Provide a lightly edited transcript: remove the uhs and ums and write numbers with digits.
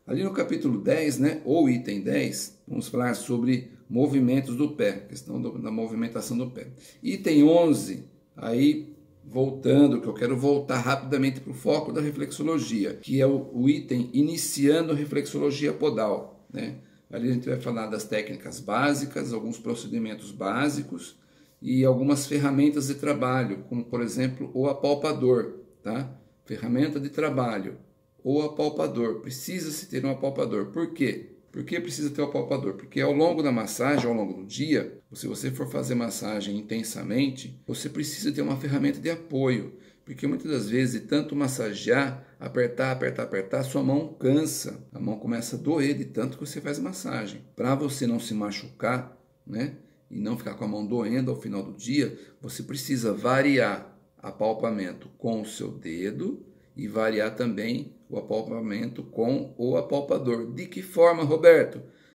Ali no capítulo 10, né, ou item 10, vamos falar sobre movimentos do pé, questão da movimentação do pé. Item 11, aí voltando, que eu quero voltar rapidamente para o foco da reflexologia, que é o item iniciando a reflexologia podal, né? Ali a gente vai falar das técnicas básicas, alguns procedimentos básicos e algumas ferramentas de trabalho, como por exemplo o apalpador, tá? Ferramenta de trabalho, o apalpador. Precisa-se ter um apalpador. Por quê? Por que precisa ter o apalpador? Porque ao longo da massagem, ao longo do dia, se você for fazer massagem intensamente, você precisa ter uma ferramenta de apoio. Porque muitas das vezes, de tanto massagear, apertar, sua mão cansa. A mão começa a doer de tanto que você faz massagem. Para você não se machucar, né? E não ficar com a mão doendo ao final do dia, você precisa variar apalpamento com o seu dedo e variar também o apalpamento com o apalpador. De que forma, Roberto?